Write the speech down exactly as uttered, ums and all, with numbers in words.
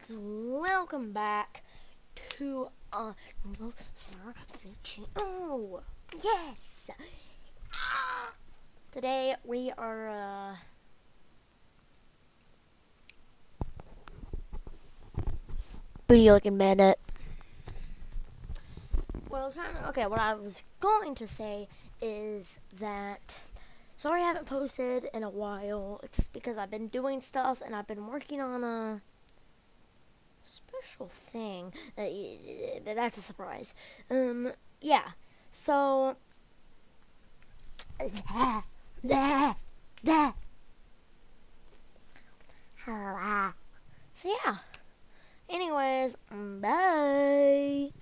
kids, welcome back to uh oh yes. Today we are uh booty looking bandit. Well, I was trying to, okay, what I was going to say is that sorry I haven't posted in a while. It's because I've been doing stuff and I've been working on a special thing. Uh, that's a surprise. Um, yeah. So, so yeah. Anyways, bye.